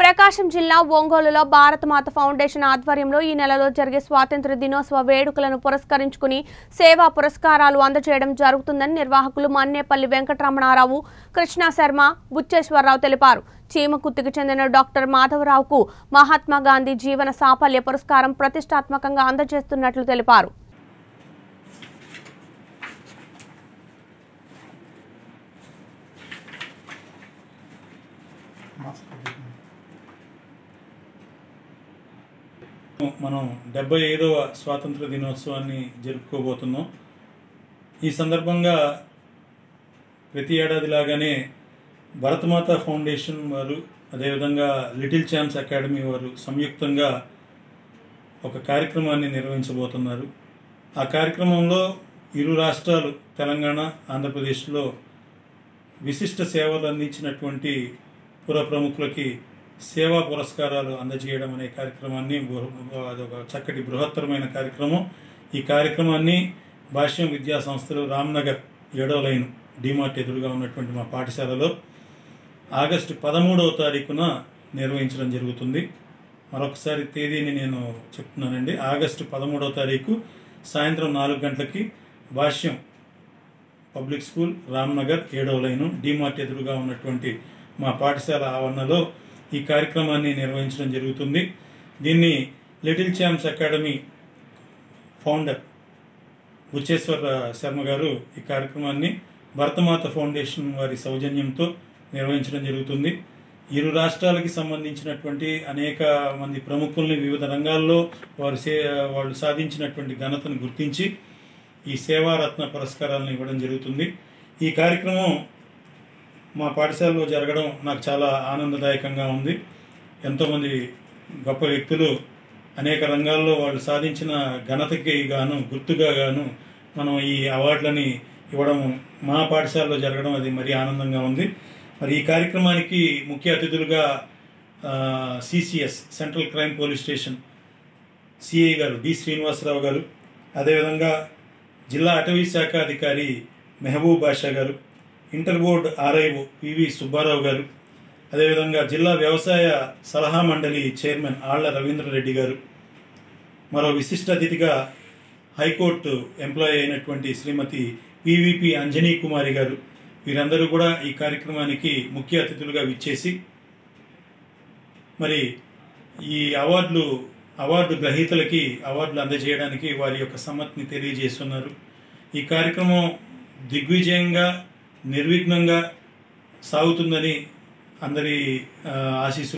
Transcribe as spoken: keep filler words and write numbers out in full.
ప్రకాశం జిల్లా ఒంగోలులో భారత మాత ఫౌండేషన్ ఆధ్వర్యంలో ఈ నెలలో జరిగే స్వాతంత్ర్య దినోత్సవ వేడుకలను పురస్కరించుకుని సేవా పురస్కారాలు అందజేయడం జరుగుతుందని నిర్వాహకులు మన్నేపల్లి వెంకటరమణారావు, కృష్ణ శర్మ, బుచ్చేశ్వరరావు తెలిపారు. చీమకుర్తికి చెందిన డాక్టర్ మాధవరావుకు మహాత్మా గాంధీ జీవన సాఫల్య పురస్కారం ప్రతిష్టాత్మకంగా అందజేస్తున్నట్లు తెలిపారు. మనం డెబ్బై ఐదవ స్వాతంత్ర దినోత్సవాన్ని జరుపుకోబోతున్నాం. ఈ సందర్భంగా ప్రతి ఏడాదిలాగానే భారతమాత ఫౌండేషన్ వారు, అదేవిధంగా లిటిల్ ఛాంప్స్ అకాడమీ వారు సంయుక్తంగా ఒక కార్యక్రమాన్ని నిర్వహించబోతున్నారు. ఆ కార్యక్రమంలో ఇరు రాష్ట్రాలు తెలంగాణ, ఆంధ్రప్రదేశ్లో విశిష్ట సేవలు అందించినటువంటి పుర ప్రముఖులకి సేవా పురస్కారాలు అందజేయడం అనే కార్యక్రమాన్ని, అదొక చక్కటి బృహత్తరమైన కార్యక్రమం. ఈ కార్యక్రమాన్ని భాష్యం విద్యా సంస్థలు రామ్నగర్ ఏడో లైన్ డిమార్ట్ ఎదురుగా ఉన్నటువంటి మా పాఠశాలలో ఆగస్టు పదమూడవ తారీఖున నిర్వహించడం జరుగుతుంది. మరొకసారి తేదీని నేను చెప్తున్నానండి. ఆగస్టు పదమూడవ తారీఖు సాయంత్రం నాలుగు గంటలకి భాష్యం పబ్లిక్ స్కూల్ రామ్నగర్ ఏడవ లైను డిమార్ట్ ఎదురుగా ఉన్నటువంటి మా పాఠశాల ఆవరణలో ఈ కార్యక్రమాన్ని నిర్వహించడం జరుగుతుంది. దీన్ని little champs academy founder Bucheswara Sharma గారు ఈ కార్యక్రమాన్ని భారతమాత ఫౌండేషన్ వారి సౌజన్యంతో నిర్వహించడం జరుగుతుంది. ఇరు రాష్ట్రాలకి సంబంధించినటువంటి అనేక మంది ప్రముఖుల్ని వివిధ రంగాల్లో వారు సే వాళ్ళు సాధించినటువంటి ఘనతను గుర్తించి ఈ సేవారత్న పురస్కారాలను ఇవ్వడం జరుగుతుంది. ఈ కార్యక్రమం మా పాఠశాలలో జరగడం నాకు చాలా ఆనందదాయకంగా ఉంది. ఎంతోమంది గొప్ప వ్యక్తులు అనేక రంగాల్లో వాళ్ళు సాధించిన ఘనతకి గాను, గుర్తుగా గాను మనం ఈ అవార్డులని ఇవ్వడం మా పాఠశాలలో జరగడం అది మరీ ఆనందంగా ఉంది. మరి ఈ కార్యక్రమానికి ముఖ్య అతిథులుగా CCS central crime police station CI గారు డి శ్రీనివాసరావు గారు, అదేవిధంగా జిల్లా అటవీ శాఖ అధికారి మెహబూబ్ బాషా గారు, inter board RIO PV Subbarao గారు, అదేవిధంగా జిల్లా వ్యవసాయ సలహా మండలి చైర్మన్ ఆళ్ల రవీంద్రరెడ్డి గారు, మరో విశిష్ట అతిథిగా హైకోర్టు ఎంప్లాయీ అయినటువంటి శ్రీమతి పివిపి అంజనీ కుమారి గారు, వీరందరూ కూడా ఈ కార్యక్రమానికి ముఖ్య అతిథులుగా విచ్చేసి మరి ఈ అవార్డులు అవార్డు గ్రహీతలకి అవార్డులు అందజేయడానికి వారి యొక్క సమ్మతిని తెలియజేస్తున్నారు. ఈ కార్యక్రమం దిగ్విజయంగా, నిర్విఘ్నంగా సాగుతుందని అందరి ఆశీస్సులు